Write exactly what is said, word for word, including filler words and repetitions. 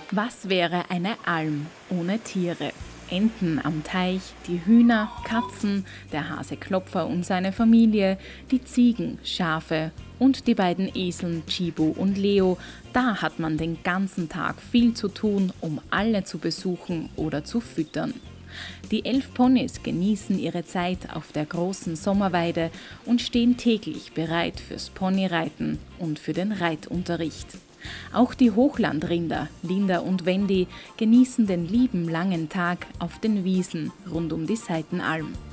Was wäre eine Alm ohne Tiere? Enten am Teich, die Hühner, Katzen, der Hase Klopfer und seine Familie, die Ziegen, Schafe und die beiden Eseln Chibo und Leo. Da hat man den ganzen Tag viel zu tun, um alle zu besuchen oder zu füttern. Die elf Ponys genießen ihre Zeit auf der großen Sommerweide und stehen täglich bereit fürs Ponyreiten und für den Reitunterricht. Auch die Hochlandrinder, Linda und Wendy, genießen den lieben langen Tag auf den Wiesen rund um die Seitenalm.